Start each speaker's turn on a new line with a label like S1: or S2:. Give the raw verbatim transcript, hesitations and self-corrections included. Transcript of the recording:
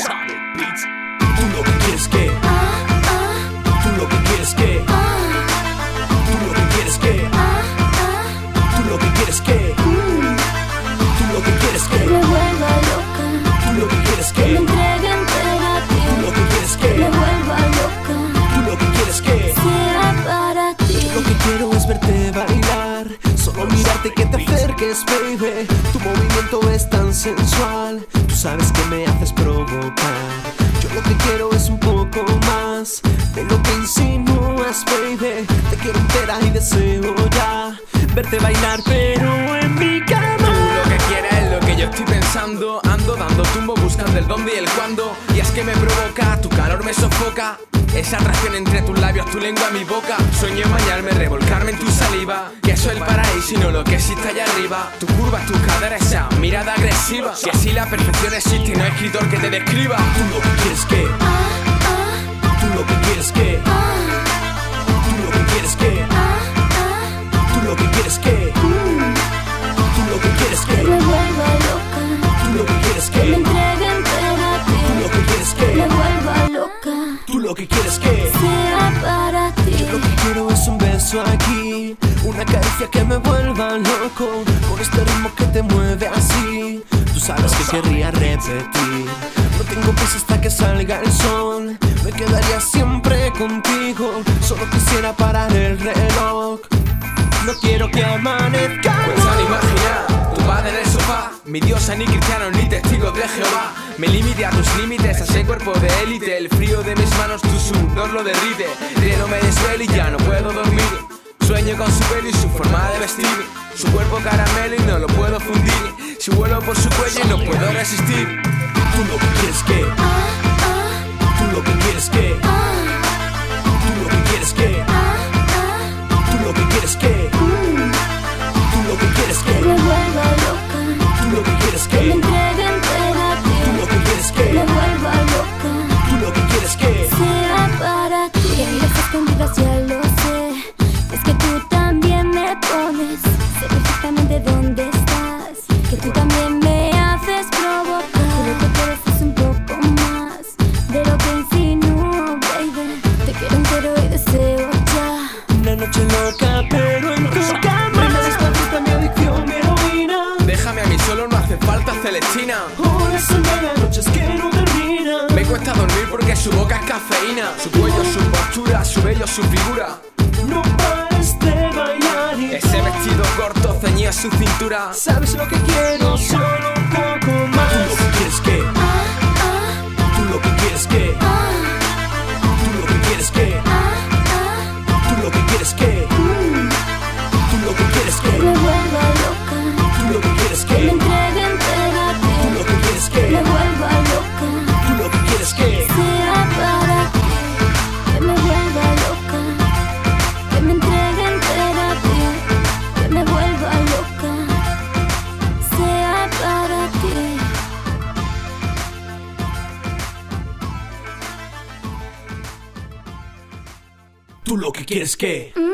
S1: Tú lo que quieres que, tú lo que quieres que, tú lo que quieres que, tú lo que quieres que, tú lo que quieres que,
S2: me vuelva loca,
S1: tú lo que quieres que,
S2: me entregue entera a ti,
S1: tú lo que quieres que,
S2: me vuelva loca,
S1: tú lo que quieres que,
S2: sea para ti.
S1: lo que quiero es verte bailar, solo mirarte que te acerques, baby. Tu movimiento es tan sensual, tú sabes que me haces provocar. Yo lo que quiero es un poco más de lo que insinúas, baby. Te quiero entera y deseo ya verte bailar, pero en mi cama.
S3: Tú lo que quieres es lo que yo estoy pensando. Ando dando tumbo buscando el dónde y el cuándo. Y es que me provoca, tu calor me sofoca. Esa atracción entre tus labios, tu lengua, mi boca. Sueño en bañarme, revolcarme en tu saliva. Que soy el paraíso y no lo que existe allá arriba. Tu curva, tus caderas, esa mirada agresiva. Que si la perfección existe y no hay escritor que te describa.
S1: Tú lo que quieres que, tú lo que quieres que, tú lo que quieres que, tú lo que quieres que, tú lo que quieres que,
S2: Me vuelva loca,
S1: tú lo que quieres
S2: me
S1: que,
S2: entregue entera a ti,
S1: tú lo que quieres
S2: me
S1: que,
S2: vuelva loca,
S1: tú lo que quieres que.
S2: sea para ti.
S1: Lo que quiero es un beso aquí, una caricia que me vuelva loco, con este ritmo que te mueve así. Tú sabes que querría repetir. No tengo prisa hasta que salga el sol, me quedaría siempre contigo. Solo quisiera parar el reloj, no quiero que amanezca.
S3: Pues al imaginar, tu padre en el sofá. Mi diosa ni cristiano ni testigos de Jehová. Me limite a tus límites, a ese cuerpo de élite. El frío de mis manos, tu sudor lo derrite. De no me desvelo y ya no puedo dormir. Sueño con su pelo y su forma de vestir. Su cuerpo caramelo y no lo puedo fundir. Si vuelo por su cuello y no puedo resistir.
S1: Tú lo que quieres que, tú lo que quieres que, tú lo que quieres que, tú lo que quieres que, tú lo que quieres
S2: Me
S1: que,
S2: vuelva loca,
S1: tú lo que quieres
S2: me
S1: que,
S2: entregue entera a
S1: tú
S2: ti,
S1: lo que quieres
S2: me
S1: que,
S2: vuelva loca,
S1: tú lo que quieres que.
S2: sea para ti. Que vives escondidas ya lo sé, es que tú también me pones, sé perfectamente dónde estás, que tú también me haces provocar. Tú lo que quieres es un poco más de lo que insinúo, baby. Te quiero entero y deseo ya.
S1: Una noche loca pero en tu cama. Me despierta mi adicción, mi heroína.
S3: Déjame a mí solo, no hace falta Celestina.
S1: Horas son de noches que no terminan.
S3: Me cuesta dormir porque su boca es cafeína. Su cuello, su postura, su vello, su figura.
S1: No pares de bailar y
S3: Ese vestido corto ceñía su cintura.
S1: sabes lo que quiero, solo un poco más. Tú lo que quieres que, tú lo que quieres que, tú lo que quieres que, tú lo que quieres que, tú lo que quieres
S2: Me
S1: que,
S2: vuelva loca,
S1: tú lo que quieres
S2: me
S1: que,
S2: entregue entera a
S1: tú
S2: ti,
S1: lo que quieres
S2: me
S1: que,
S2: vuelva loca,
S1: tú lo que quieres que.
S2: sea para ti. Que me vuelva loca, que me entregue entera a ti, que me vuelva loca, sea para ti.
S1: Tú lo que quieres que.